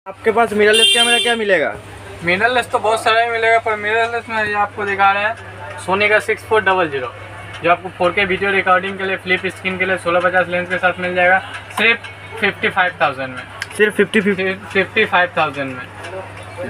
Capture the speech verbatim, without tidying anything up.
आपके पास mirrorless camera क्या मिलेगा? मिररलेस तो बहुत सारा ही मिलेगा, पर मिररलेस में ये आपको दिखा रहे हैं सोनी का सिक्स फोर डबल जीरो, जो आपको फोर के वीडियो रिकॉर्डिंग के लिए फ्लिप स्क्रीन के लिए सोलह पचास लेंस के साथ मिल जाएगा, सिर्फ फिफ्टी फाइव थाउजेंड में। सिर्फ फिफ्टी फिफ्टी फाइव थाउजेंड में